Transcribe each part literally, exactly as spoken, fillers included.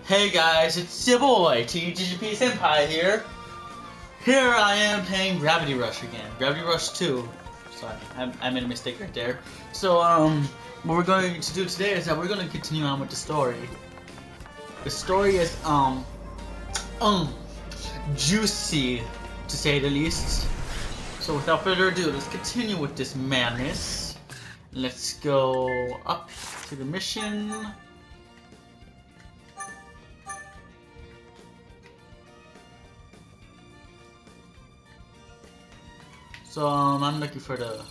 Hey guys, it's your boy, T G P Senpai here. Here I am playing Gravity Rush again. Gravity Rush two. Sorry, I, I made a mistake right there. So, um, what we're going to do today is that we're going to continue on with the story. The story is, um, um, juicy, to say the least. So without further ado, let's continue with this madness. Let's go up to the mission. So um, I'm looking for the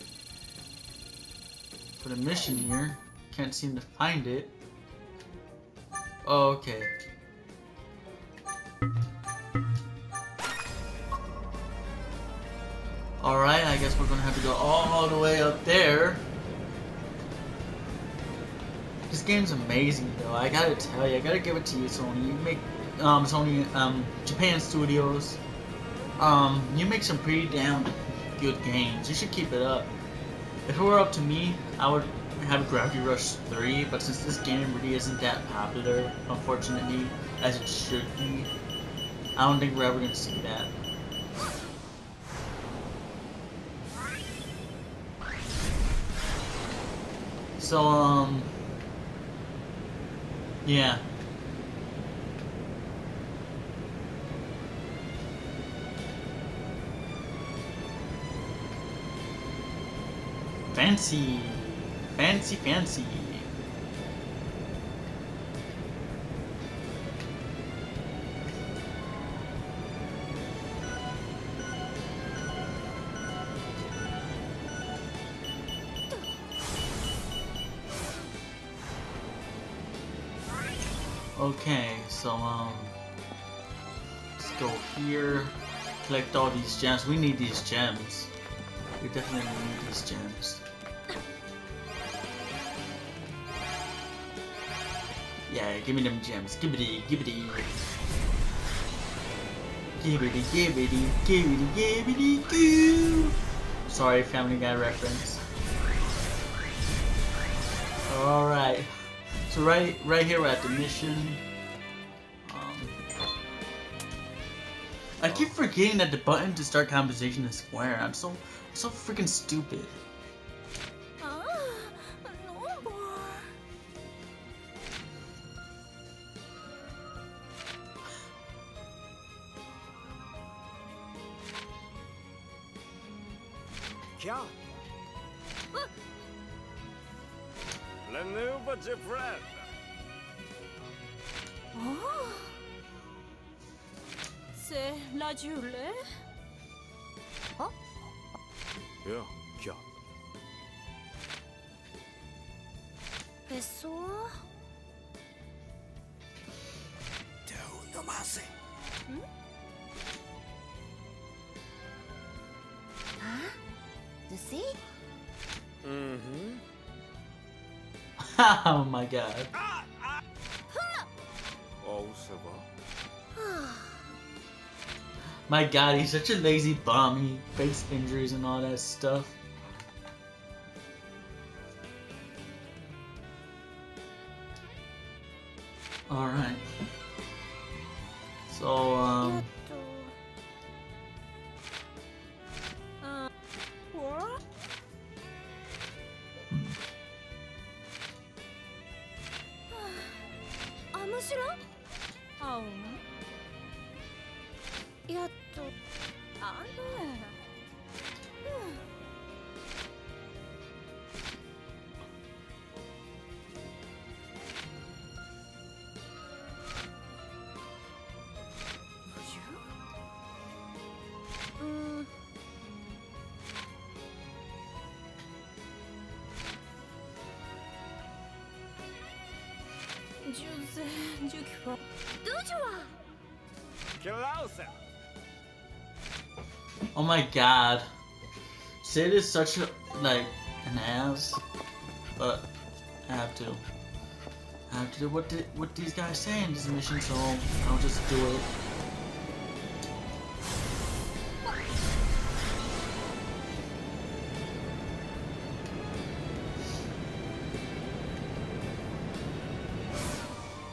for the mission here. Can't seem to find it. Oh, okay. Alright, I guess we're gonna have to go all the way up there. This game's amazing though, I gotta tell you, I gotta give it to you, Sony. You make um Sony um Japan Studios. Um you make some pretty damn good games. You should keep it up. If it were up to me, I would have Gravity Rush three, but since this game really isn't that popular, unfortunately, as it should be, I don't think we're ever gonna see that. So, um, yeah. Fancy, fancy, fancy. Okay, so um, let's go here, collect all these gems. We need these gems. We definitely need these gems. Yeah, give me them gems. Gibbity, gibbity. Gibbity, gibbity, gibbity, gibbity, goo. Sorry, Family Guy reference. Alright. So right right here we're at the mission. Um, I keep forgetting that the button to start conversation is square. I'm so so freaking stupid. Yeah. La nouvelle friend. Oh, c'est la Julie. Oh, Yeah, yeah. eso. Don't know my say. Hmm? Huh? You see? Mm-hmm. Oh my god. Ah, ah. Oh, ça va. My god, he's such a lazy bum. He fakes injuries and all that stuff. Alright. So, um... Uh, what? 아무시로? 아우. 야또 안돼. 음. 주세, 주기와. 또 좋아. Closer. oh my god. Sid is such a, like, an ass. But, I have to. I have to do what, the, what these guys say in this mission, so I'll just do it.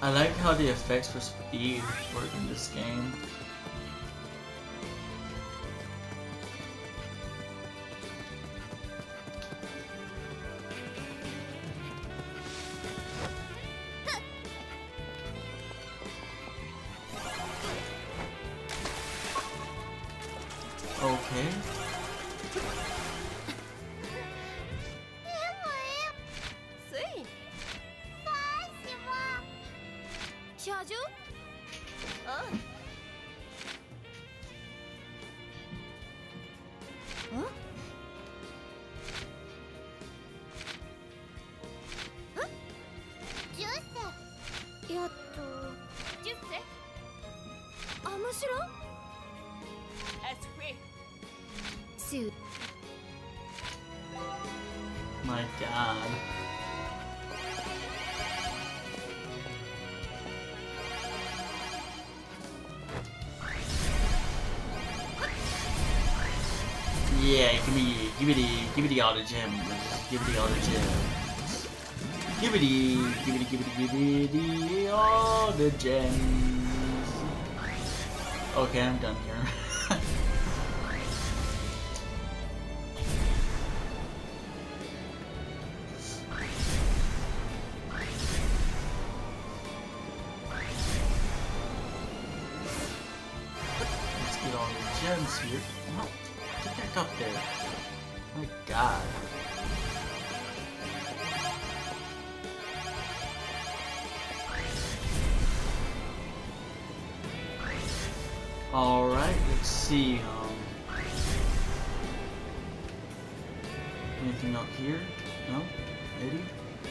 I like how the effects for speed work in this game. Okay. My god. Yeah, give me, give me the, give me the all the gems. Give me the all the gems. Give me the, give me the, give me the, give me the all the gems. Okay, I'm done here. Let's get all the gems here. No, get back up there. My god. Alright, let's see. Um, anything up here? No? Maybe?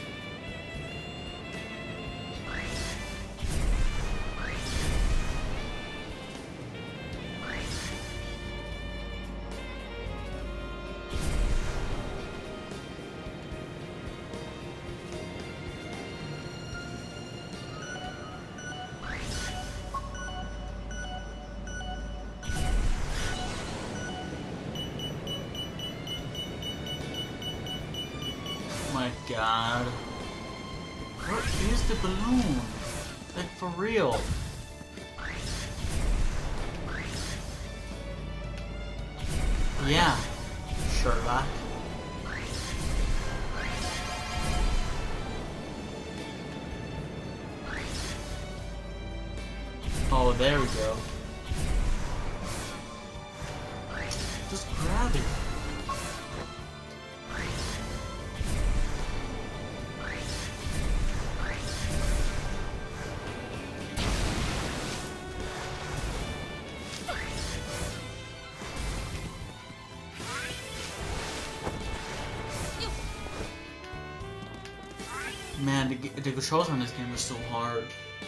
My god. What is the balloon? Like, for real? Yeah, Sherlock. Oh, there we go. Just grab it. Man, the, the controls on this game are so hard.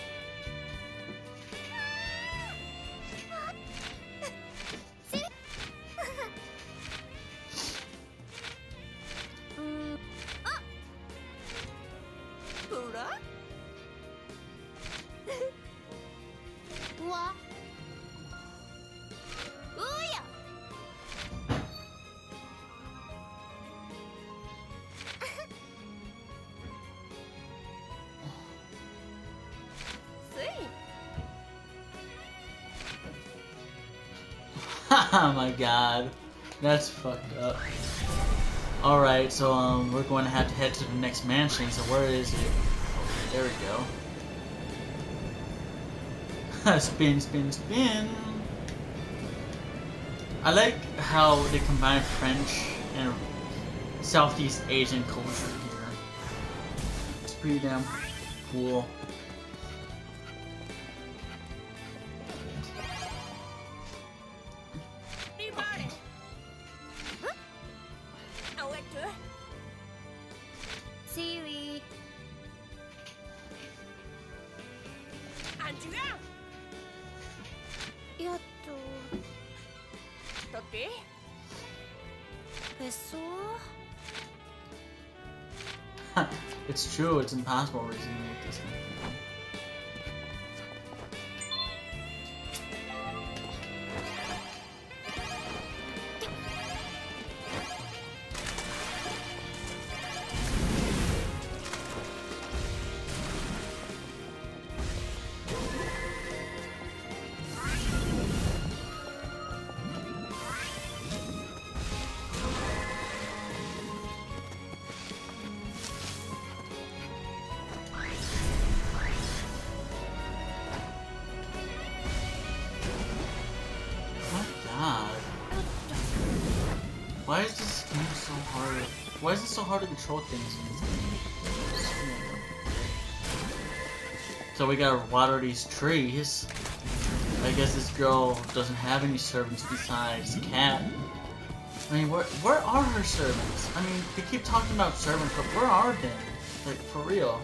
Oh my god, that's fucked up. Alright, so um, we're going to have to head to the next mansion, so where is it? Okay, there we go. Spin, spin, spin! I like how they combine French and Southeast Asian culture here. It's pretty damn cool. It's true, it's impossible to make this thing. so hard? Why is it so hard to control things in this game? So we gotta water these trees. I guess this girl doesn't have any servants besides Cat. I mean, where where are her servants? I mean, they keep talking about servants, but where are they? Like, for real.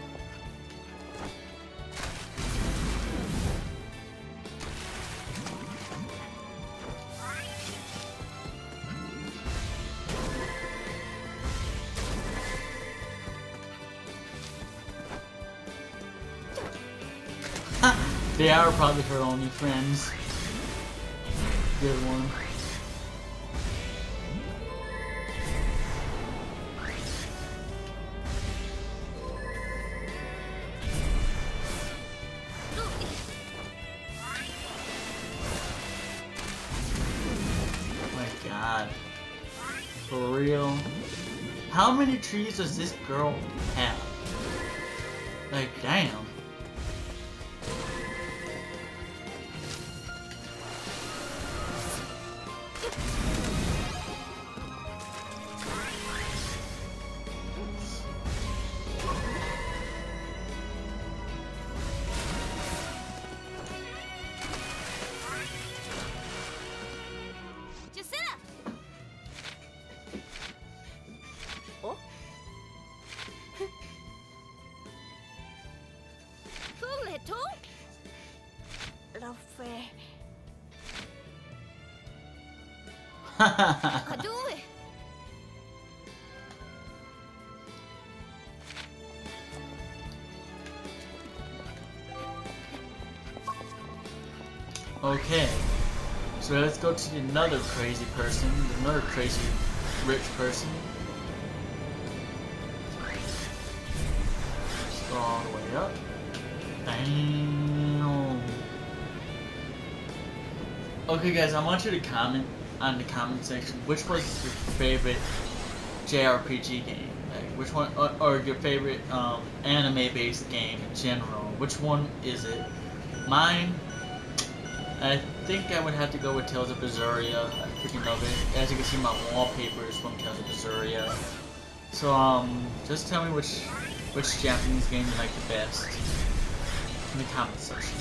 They are probably her only friends. Good one. Oh my god. For real? How many trees does this girl have? Like, damn. Okay, so let's go to another crazy person, another crazy rich person. Let's go all the way up. Damn. Okay guys, I want you to comment on the comment section which was your favorite J R P G game, like which one, or, or your favorite um, anime-based game in general. Which one is it? Mine, I think I would have to go with Tales of Berseria. I freaking love it. As you can see, my wallpaper is from Tales of Berseria. So um, just tell me which which Japanese game you like the best in the comment section.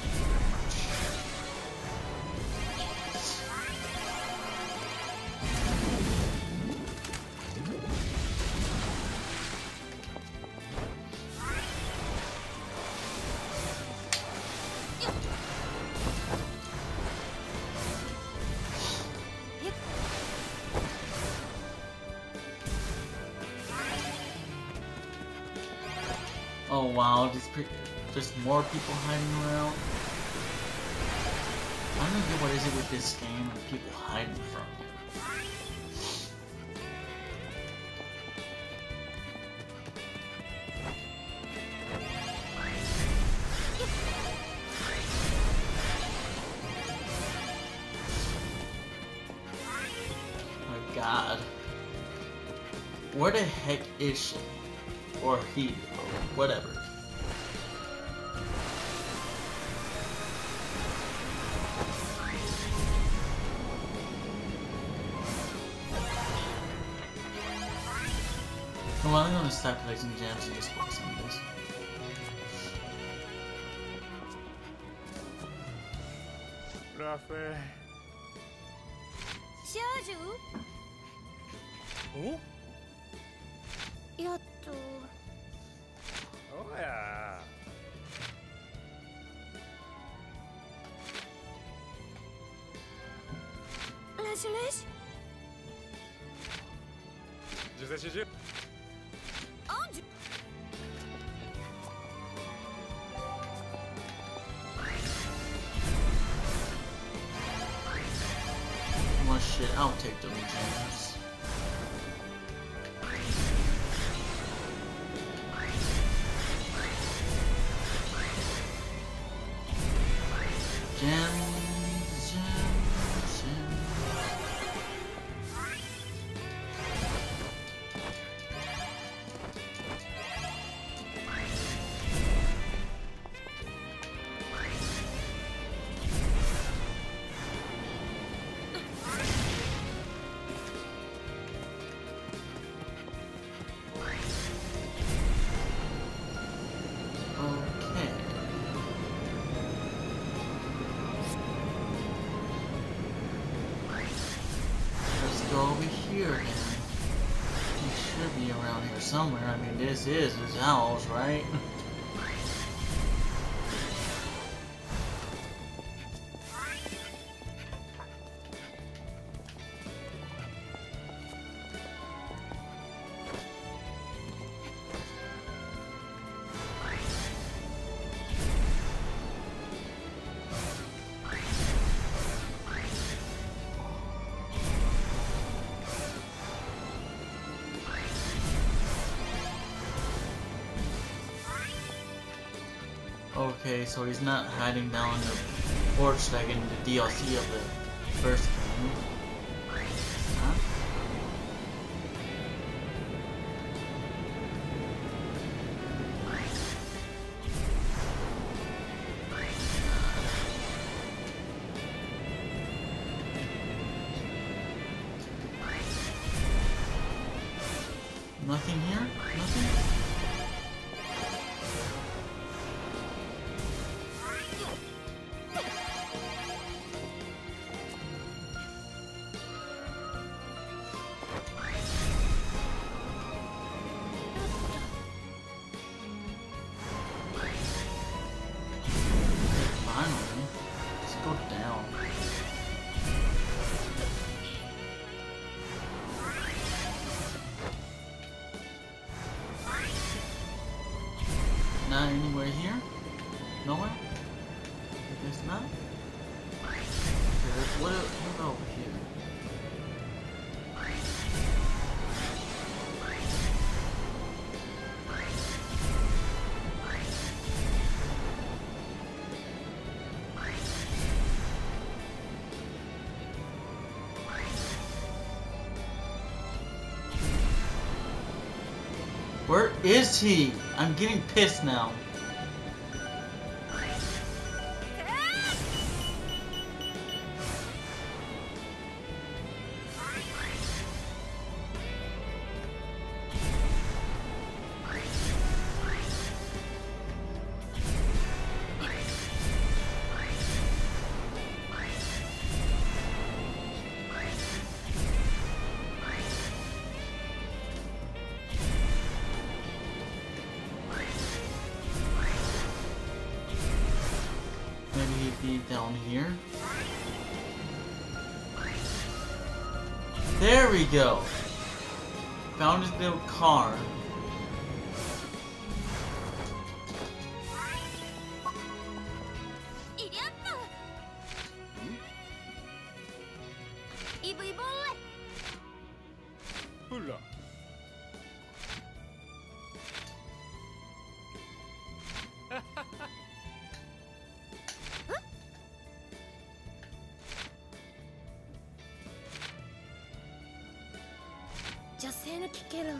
Oh wow, there's, there's more people hiding around. I don't get what is it with this game and people hiding from it. My god. Where the heck is she? Or he, or whatever. Well, I'm gonna stop collecting gems and just focus on this. Grappler. Oh? やっと Oh yeah. ラジレシ十歳十。 あじ Well shit, I'll take those gems. Gems, gems, gems. somewhere. I mean, this is his house, right? Okay, so he's not hiding down the porch like in the D L C of the first game. Huh? Nothing here? Nothing? Not anywhere here? Nowhere? I guess not. Okay, what, what about over here? Where is he? I'm getting pissed now. Down here. There we go. Found his little car. Oula. 女性の聞けろ。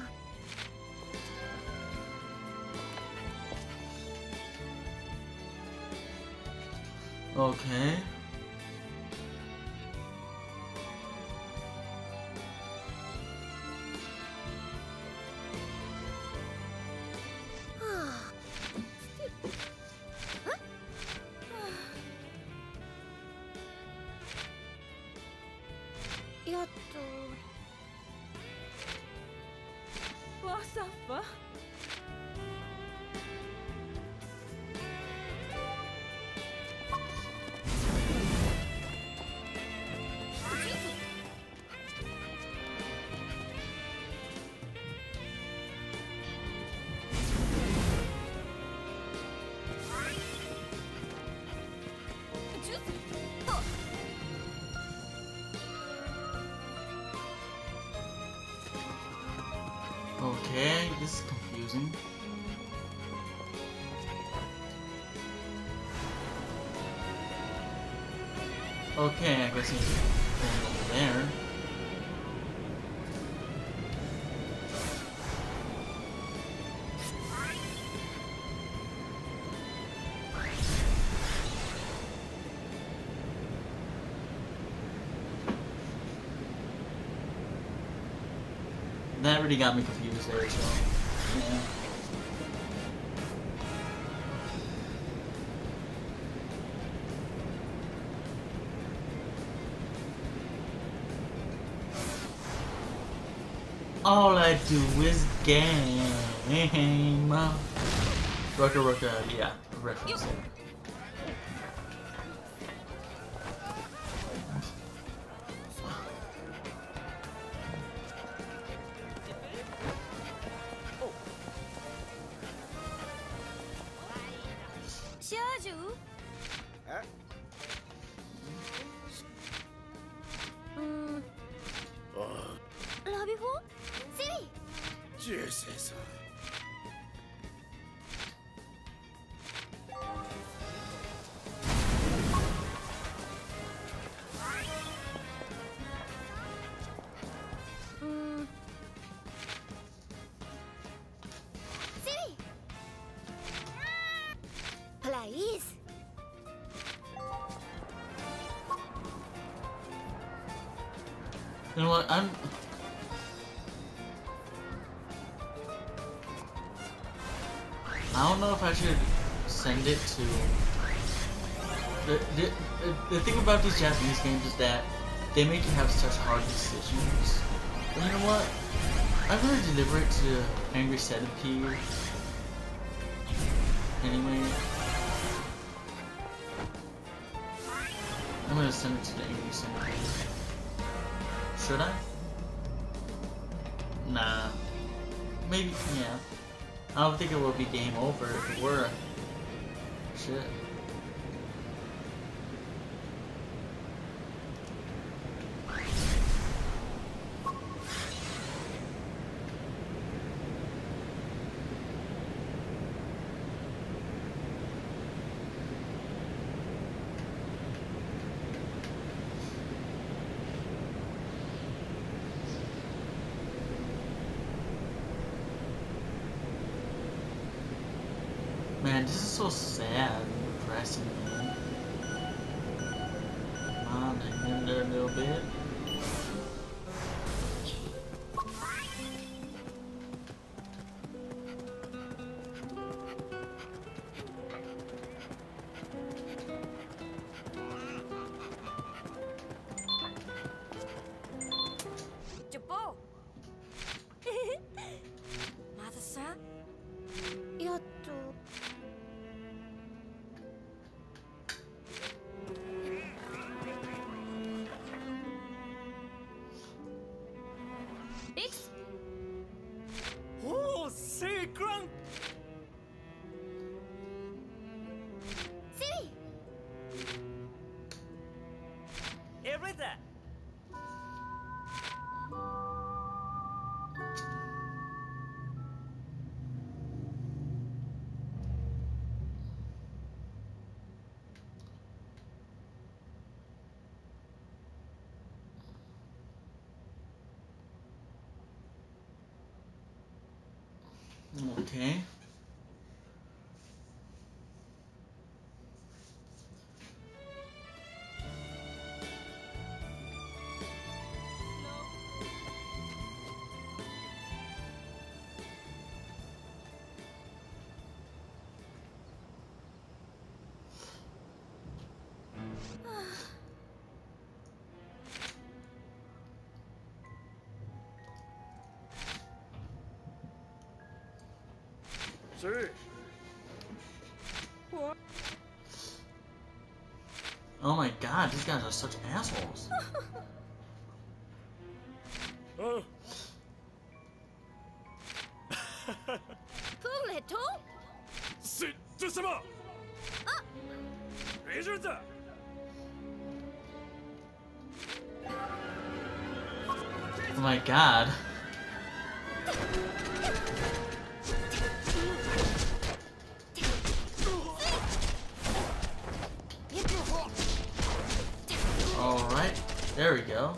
Okay. Okay, this is confusing. Okay, I guess he's going over there. That really got me confused there, so yeah. all I do is game. Rucker, Rucker, yeah, reference it. You know what? I'm. I don't know if I should send it to. The, the, the thing about these Japanese games is that they make you have such hard decisions. But you know what? I'm gonna deliver it to Angry Centipede. Anyway. I'm gonna send it to the Angry Centipede. Should I? Nah. Maybe, yeah. I don't think it would be game over if it were. Shit. Man, this is so sad and depressing, man. Come on, hang in there a little bit. Okay. Oh my god, these guys are such assholes. Oh. Oh my god. Alright, there we go.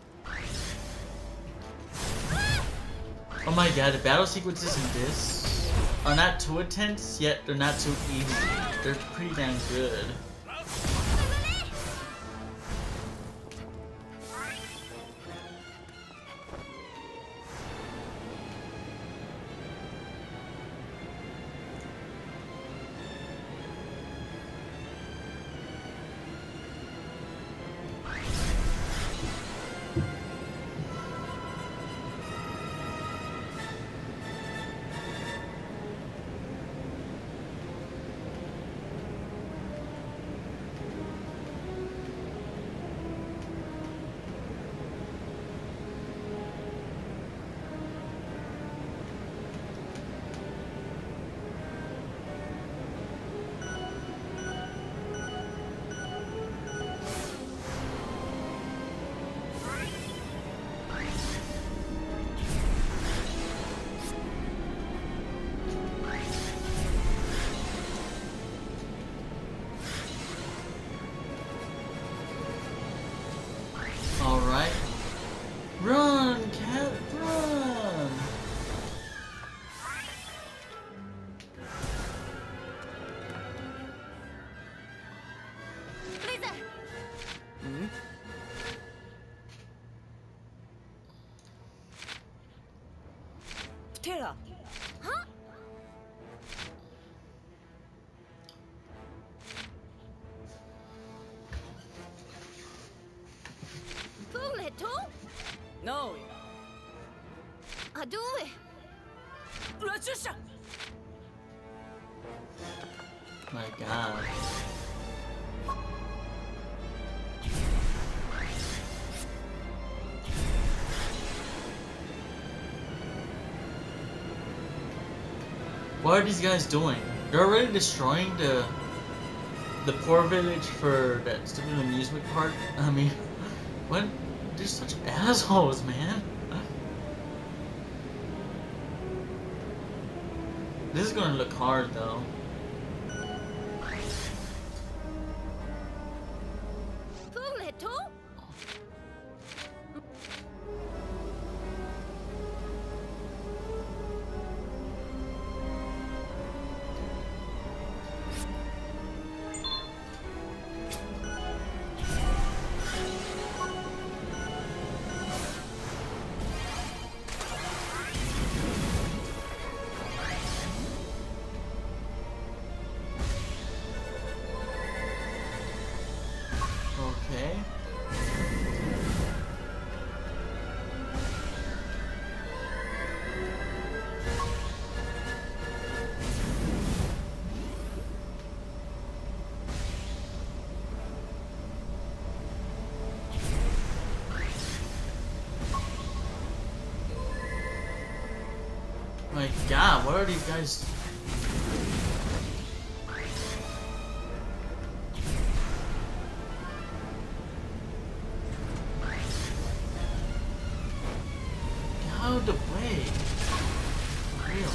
Oh my god, the battle sequences in this are not too intense, yet they're not too easy. They're pretty damn good. No. Adue. Rachusha. My God. What are these guys doing? They're already destroying the the poor village for that stupid amusement park. I mean, what? They're such assholes, man. This is gonna look hard, though. Okay. My God, what are these guys? Out of the way. For real.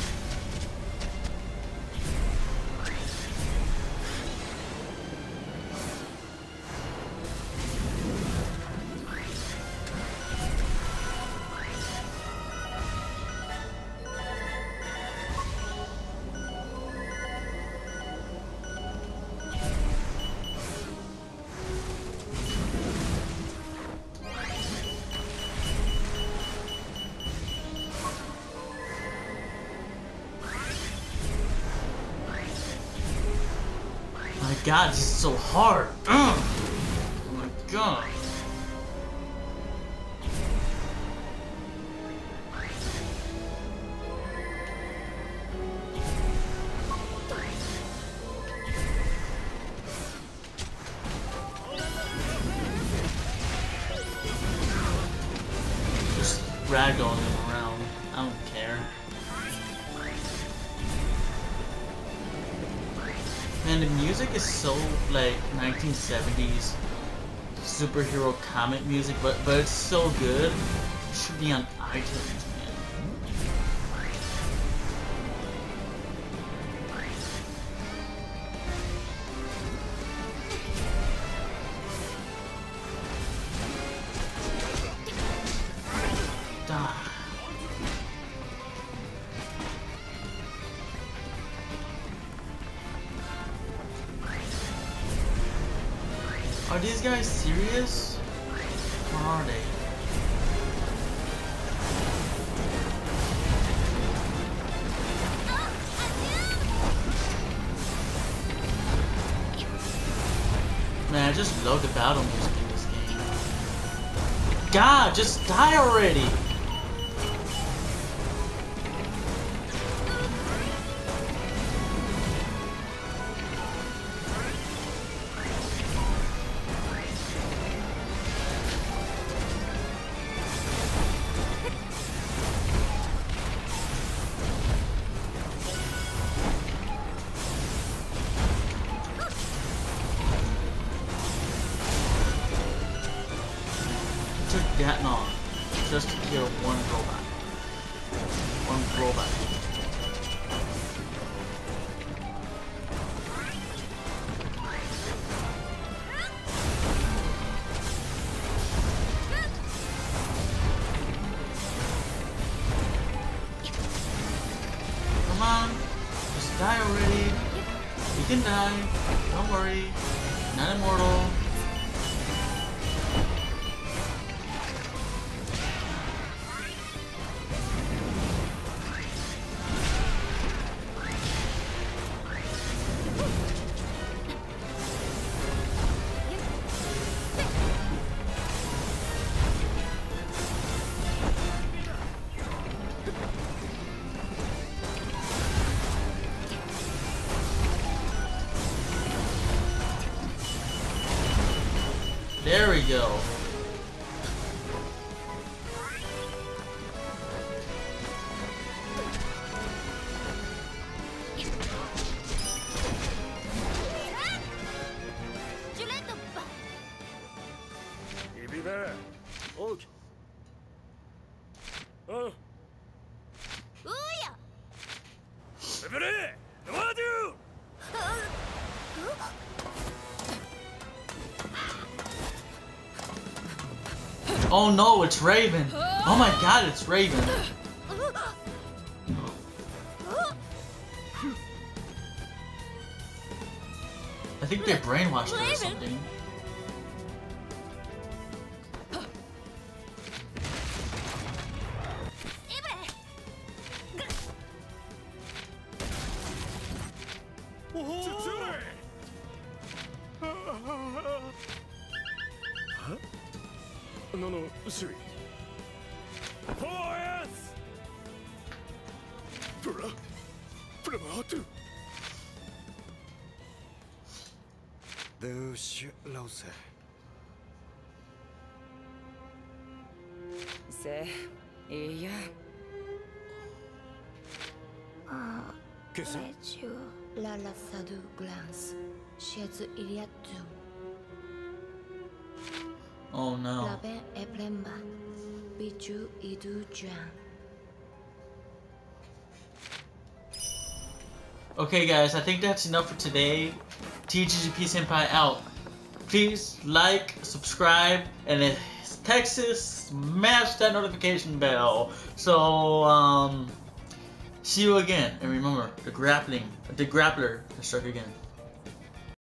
My God, this is so hard. Ugh. Oh my God. Just ragdolling them around. I don't care. Man, the music is so like nineteen seventies superhero comic music, but but it's so good. It should be on iTunes, man. Die. Are these guys serious? Or are they? Man, I just love the battle music in this game. God, just die already! Took that long just to kill one robot. One robot. Come on, just die already. You can die. Don't worry. Not immortal. There we go. Be there. Okay. Oh. Oh no, it's Raven. Oh my god, it's Raven. I think they brainwashed her or something. No, no, Sui. Yes! Bra, Bramatu. Douche Lose. Say, yeah. Ah, Qu'est-ce que Rachel, la la sadu glance, chez Iliatu, Oh no. la ben eplema, biju idu jan. Okay guys, I think that's enough for today. T G G P Senpai out. Please like, subscribe, and if Texas, smash that notification bell. So, um, see you again. And remember, the grappling, the grappler has struck again.